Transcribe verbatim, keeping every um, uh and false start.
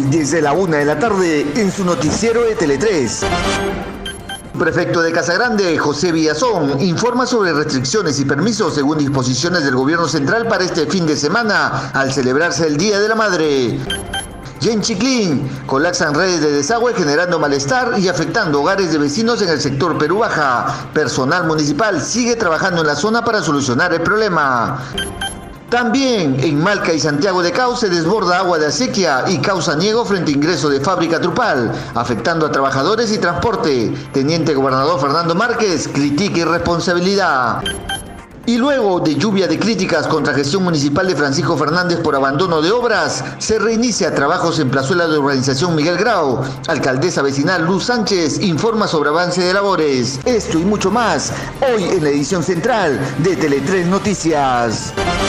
desde la una de la tarde en su noticiero de Tele tres. Prefecto de Casagrande, José Villazón, informa sobre restricciones y permisos según disposiciones del gobierno central para este fin de semana, al celebrarse el Día de la Madre. Y en Chiclín, colapsan redes de desagüe generando malestar y afectando hogares de vecinos en el sector Perú Baja. Personal municipal sigue trabajando en la zona para solucionar el problema. También en Malca y Santiago de Cau se desborda agua de acequia y causa niego frente a ingreso de fábrica Trupal, afectando a trabajadores y transporte. Teniente Gobernador Fernando Márquez critica irresponsabilidad. Y luego de lluvia de críticas contra gestión municipal de Francisco Fernández por abandono de obras, se reinicia trabajos en plazuela de urbanización Miguel Grau. Alcaldesa vecinal Luz Sánchez informa sobre avance de labores. Esto y mucho más, hoy en la edición central de Tele tres Noticias.